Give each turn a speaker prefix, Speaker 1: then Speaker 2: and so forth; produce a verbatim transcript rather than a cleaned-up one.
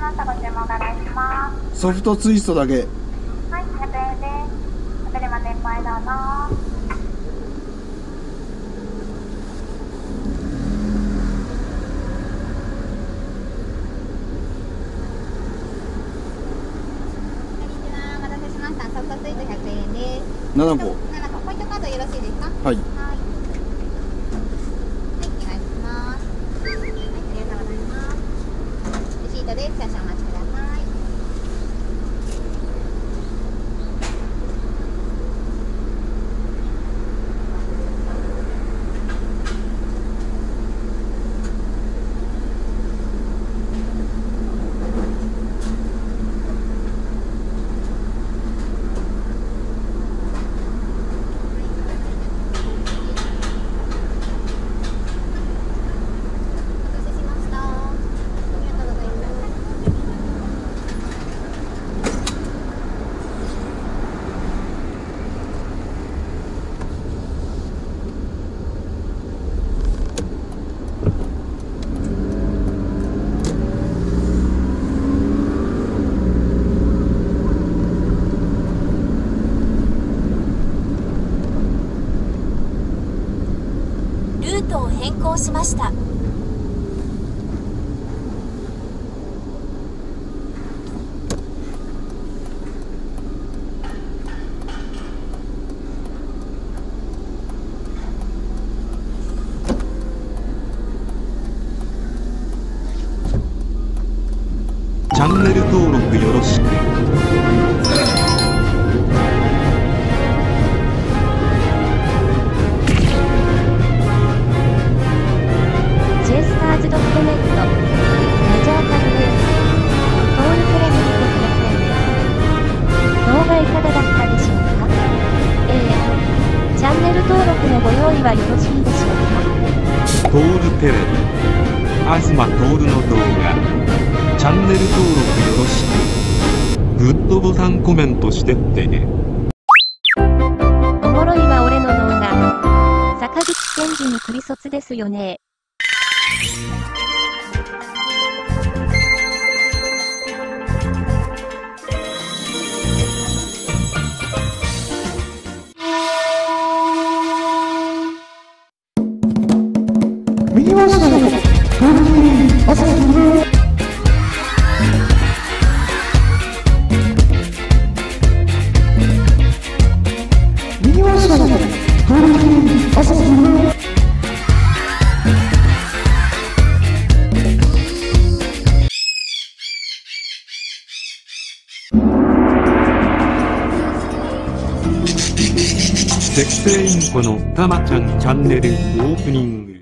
Speaker 1: ました。ご注文お願いします。
Speaker 2: ソフトツイストだけ。
Speaker 1: はい、ひゃくえんです。お車前前どうぞ。ソフトツイートひゃくえんです。
Speaker 2: ななこ。
Speaker 1: ななこ、ポイントカードよろしいですか？
Speaker 2: はい。
Speaker 1: はい。はい、お願いします。はい、ありがとうございます。レシートです。少々お待ちください。
Speaker 3: ルートを変更しました。
Speaker 4: チャンネル登録よろしく。
Speaker 5: ジェイスターズドットネット メジャータグです。登録レビューしてくださいね。動画いかがだったでしょうか？ええ。チャンネル登録のご用意はよろしいでしょうか？
Speaker 4: トールテレビ東徹の動画チャンネル登録よろしく。グッドボタンコメントしてってね。
Speaker 5: おもろいわ俺の動画。坂口健二にクリ卒ですよね。
Speaker 6: 見ましたよ。朝日見ましたよ。朝日
Speaker 4: 適正インコのたまちゃんチャンネルオープニング。